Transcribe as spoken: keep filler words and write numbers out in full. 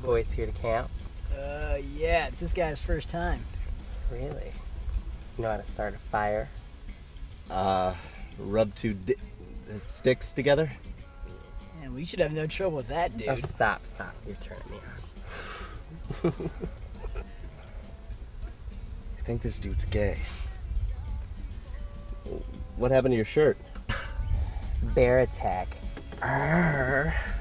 Boys here to camp? Uh, yeah, it's this guy's first time. Really? You know how to start a fire? Uh, rub two di sticks together? Man, we should have no trouble with that, dude. Oh, stop, stop. You're turning me on. I think this dude's gay. What happened to your shirt? Bear attack. Arrgh.